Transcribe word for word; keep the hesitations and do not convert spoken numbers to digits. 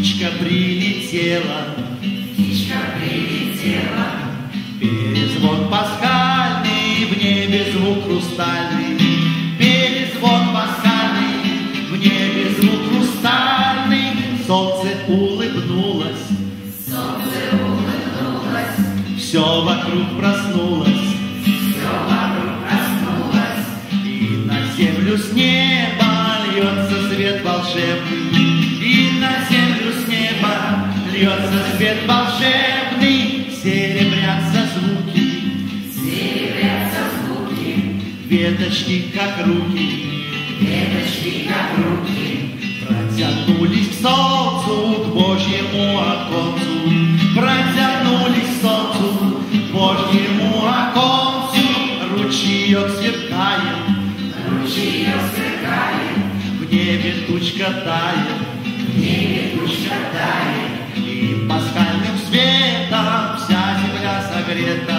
птичка прилетела, птичка прилетела, перезвон пасхальный, в небе звук хрустальный, перезвон пасхальный, в небе звук хрустальный, солнце улыбнулось, солнце улыбнулось, все вокруг проснулось, все вокруг проснулось, и на землю с неба льется свет волшебный, и на землю с неба льется свет волшебный, серебрятся звуки, серебрятся звуки, веточки как руки, веточки как руки, протянулись к солнцу, к Божьему оконцу, протянулись к солнцу, к Божьему оконцу, ручеек сверкает, ручеек сверкает, в небе тучка тает, в небе тучка тает, и пасхальным светом вся земля согрета,